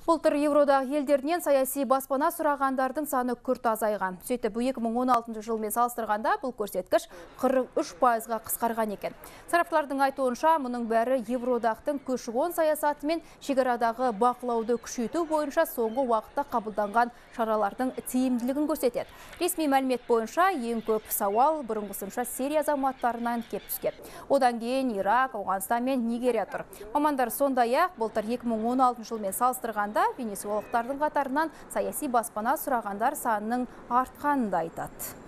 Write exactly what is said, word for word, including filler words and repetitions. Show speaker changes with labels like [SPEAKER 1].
[SPEAKER 1] Былтыр Евродағы елдерінен саяси баспана сұрағандардың саны күрт азайған. Сөйтіп, екі мың он алтыншы жылмен салыстырғанда бұл көрсеткіш қырық үш пайызға қысқарған екен. Сарапшылардың айтуынша, мұның бәрі Евродақтың көші-қон саясаты мен шекарадағы бақылауды күшейту бойынша соңғы уақытта қабылданған шаралардың тиімділігін көрсетеді. Ресми мәлімет бойынша ең көп сауал бұрынғысынша Сирия азаматтарынан кеп түскен. Одан кейін Ирак, Ауғанстан мен Нигерия тұр. Мамандар сондай-ақ былтыр екі мың он алтыншы жылмен салыстырғанда венесуэлықтардың қатарынан саяси баспана сұрағандар санының артқанын да айтады.